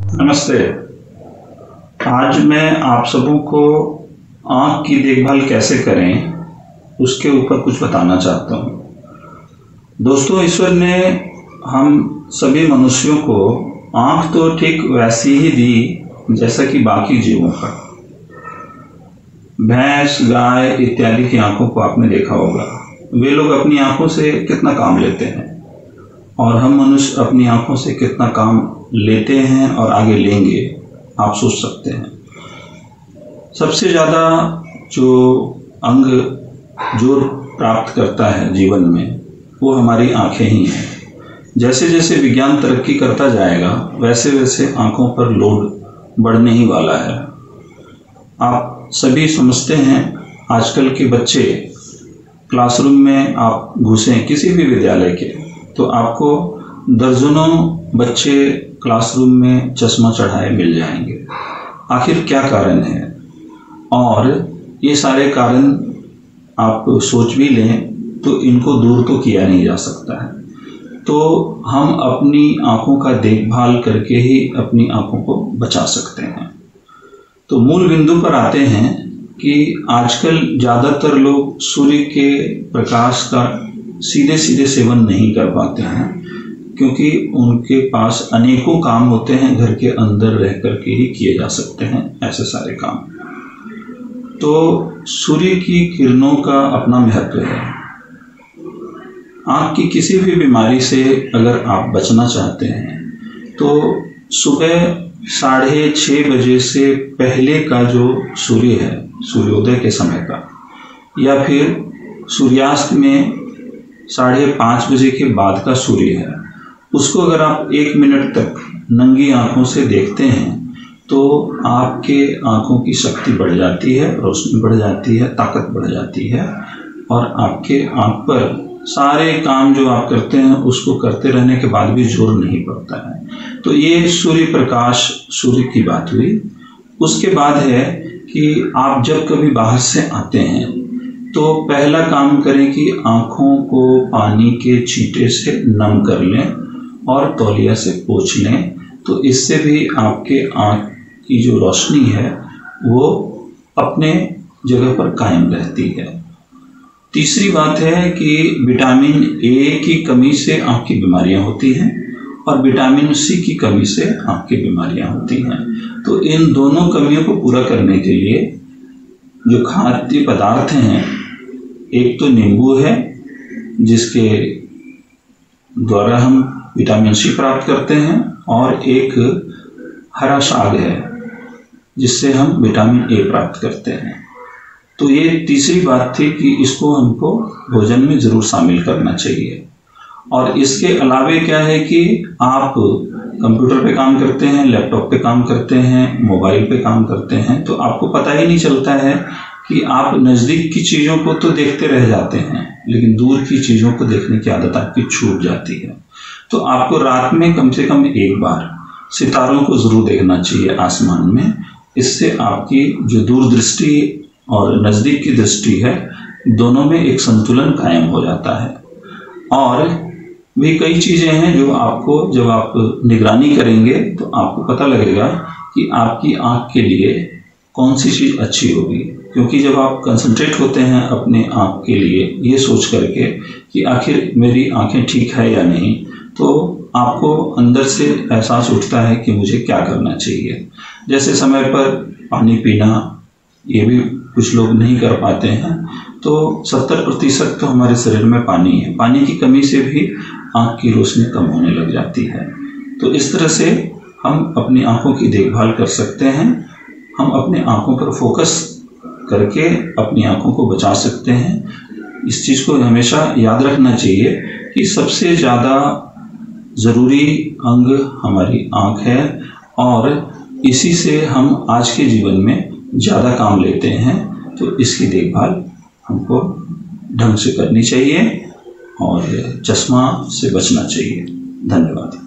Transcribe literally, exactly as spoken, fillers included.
नमस्ते। आज मैं आप सबों को आँख की देखभाल कैसे करें उसके ऊपर कुछ बताना चाहता हूँ। दोस्तों, ईश्वर ने हम सभी मनुष्यों को आँख तो ठीक वैसी ही दी जैसा कि बाकी जीवों का। भैंस, गाय इत्यादि की आँखों को आपने देखा होगा। वे लोग अपनी आँखों से कितना काम लेते हैं और हम मनुष्य अपनी आँखों से कितना काम लेते हैं और आगे लेंगे, आप सोच सकते हैं। सबसे ज़्यादा जो अंग जोर प्राप्त करता है जीवन में वो हमारी आँखें ही हैं। जैसे जैसे विज्ञान तरक्की करता जाएगा वैसे वैसे आँखों पर लोड बढ़ने ही वाला है। आप सभी समझते हैं, आजकल के बच्चे क्लासरूम में आप घुसें किसी भी विद्यालय के तो आपको दर्जनों बच्चे क्लासरूम में चश्मा चढ़ाए मिल जाएंगे। आखिर क्या कारण है? और ये सारे कारण आप सोच भी लें तो इनको दूर तो किया नहीं जा सकता है। तो हम अपनी आँखों का देखभाल करके ही अपनी आँखों को बचा सकते हैं। तो मूल बिंदु पर आते हैं कि आजकल ज़्यादातर लोग सूर्य के प्रकाश का सीधे सीधे सेवन नहीं कर पाते हैं क्योंकि उनके पास अनेकों काम होते हैं, घर के अंदर रह कर के ही किए जा सकते हैं ऐसे सारे काम। तो सूर्य की किरणों का अपना महत्व है। आँख की किसी भी बीमारी से अगर आप बचना चाहते हैं तो सुबह साढ़े छः बजे से पहले का जो सूर्य है, सूर्योदय के समय का, या फिर सूर्यास्त में साढ़े पाँच बजे के बाद का सूर्य है, उसको अगर आप एक मिनट तक नंगी आंखों से देखते हैं तो आपके आंखों की शक्ति बढ़ जाती है, रोशनी बढ़ जाती है, ताकत बढ़ जाती है और आपके आंख पर सारे काम जो आप करते हैं उसको करते रहने के बाद भी जोर नहीं पड़ता है। तो ये सूर्य प्रकाश, सूर्य की बात हुई। उसके बाद है कि आप जब कभी बाहर से आते हैं तो पहला काम करें कि आँखों को पानी के छींटे से नम कर लें और तौलिया से पोंछ लें। तो इससे भी आपके आँख की जो रोशनी है वो अपने जगह पर कायम रहती है। तीसरी बात है कि विटामिन ए की कमी से आँख की बीमारियां होती हैं और विटामिन सी की कमी से आँख की बीमारियां होती हैं। तो इन दोनों कमियों को पूरा करने के लिए जो खाद्य पदार्थ हैं, एक तो नींबू है जिसके द्वारा हम विटामिन सी प्राप्त करते हैं और एक हरा साग है जिससे हम विटामिन ए प्राप्त करते हैं। तो ये तीसरी बात थी कि इसको हमको भोजन में ज़रूर शामिल करना चाहिए। और इसके अलावे क्या है कि आप कंप्यूटर पे काम करते हैं, लैपटॉप पे काम करते हैं, मोबाइल पे काम करते हैं, तो आपको पता ही नहीं चलता है कि आप नज़दीक की चीज़ों को तो देखते रह जाते हैं लेकिन दूर की चीज़ों को देखने की आदत आपकी छूट जाती है। तो आपको रात में कम से कम एक बार सितारों को ज़रूर देखना चाहिए आसमान में। इससे आपकी जो दूरदृष्टि और नज़दीक की दृष्टि है दोनों में एक संतुलन कायम हो जाता है। और भी कई चीज़ें हैं जो आपको जब आप निगरानी करेंगे तो आपको पता लगेगा कि आपकी आँख के लिए कौन सी चीज़ अच्छी होगी। क्योंकि जब आप कंसंट्रेट होते हैं अपने आँख के लिए ये सोच करके कि आखिर मेरी आँखें ठीक है या नहीं, तो आपको अंदर से एहसास उठता है कि मुझे क्या करना चाहिए। जैसे समय पर पानी पीना, ये भी कुछ लोग नहीं कर पाते हैं। तो सत्तर प्रतिशत तो हमारे शरीर में पानी है। पानी की कमी से भी आँख की रोशनी कम होने लग जाती है। तो इस तरह से हम अपनी आँखों की देखभाल कर सकते हैं। हम अपने आँखों पर फोकस करके अपनी आँखों को बचा सकते हैं। इस चीज़ को हमेशा याद रखना चाहिए कि सबसे ज़्यादा ज़रूरी अंग हमारी आँख है और इसी से हम आज के जीवन में ज़्यादा काम लेते हैं। तो इसकी देखभाल हमको ढंग से करनी चाहिए और चश्मा से बचना चाहिए। धन्यवाद।